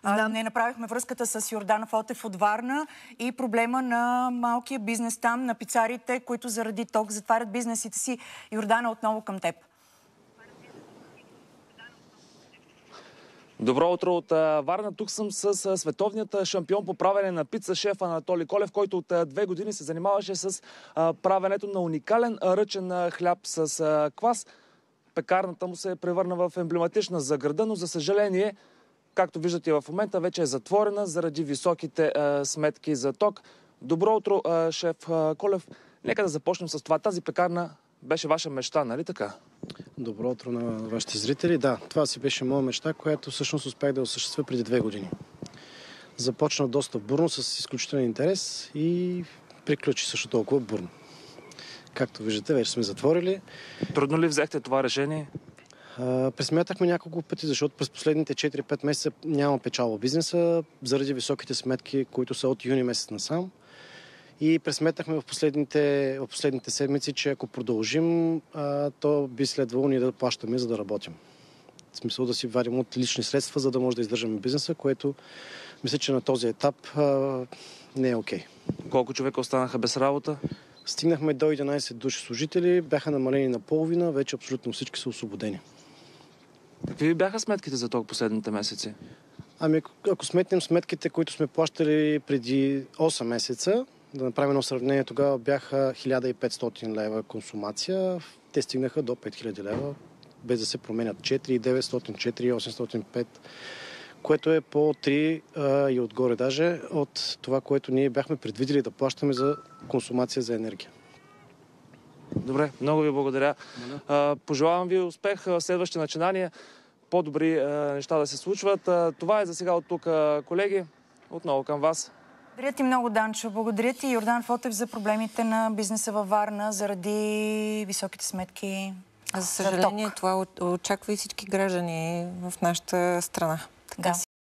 Не направихме връзката с Йордан Фотев от Варна и проблема на малкия бизнес там, на пицарите, които заради ток затварят бизнесите си. Йордана, отново към теб. Добро утро от Варна. Тук съм с световният шампион по правене на пица, шеф Анатолий Колев, който от 2 години се занимаваше с правенето на уникален ръчен хляб с квас. Пекарната му се превърна в емблематична за града, но за съжаление, както виждате в момента, вече е затворена заради високите сметки за ток. Добро утро, шеф Колев. Нека да започнем с това. Тази пекарна беше ваша мечта, нали така? Добро утро на вашите зрители. Да, това си беше моя мечта, която всъщност успях да осъществя преди 2 години. Започна доста бурно, с изключителен интерес и приключи също толкова бурно. Както виждате, вече сме затворили. Трудно ли взехте това решение? Пресмятахме няколко пъти, защото през последните 4-5 месеца няма печалба бизнеса, заради високите сметки, които са от юни месец насам. И пресметнахме в последните седмици, че ако продължим, то би следвало ние да плащаме, за да работим. В смисъл да си вадим от лични средства, за да може да издържаме бизнеса, което мисля, че на този етап не е окей. Колко човека останаха без работа? Стигнахме до 11 души служители, бяха намалени на половина, вече абсолютно всички са освободени. Какви бяха сметките за ток последните месеци? Ами, ако сметнем сметките, които сме плащали преди 8 месеца, да направим едно сравнение, тогава бяха 1500 лева консумация, те стигнаха до 5000 лева, без да се променят 4900, 4805, което е по 3 и отгоре даже от това, което ние бяхме предвидели да плащаме за консумация за енергия. Добре, много ви благодаря. Пожелавам ви успех в следващите начинания, по-добри неща да се случват. Това е за сега от тук, колеги. Отново към вас. Благодаря ти много, Данчо. Благодаря ти, Йордан Фотев, за проблемите на бизнеса във Варна заради високите сметки. За съжаление, това очаква и всички граждани в нашата страна. Така.